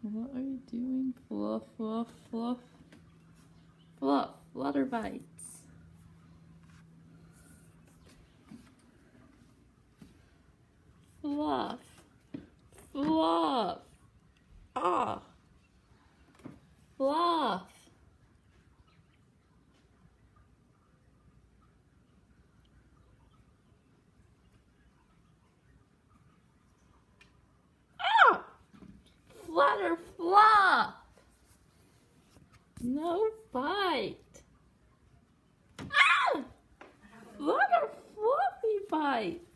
What are you doing? Fluff, fluff, fluff. Fluff, flutter bites. Fluff, fluff. Ah, fluff. Ah, flutter, fluff. No bite. Ah, flutter, fluffy bite.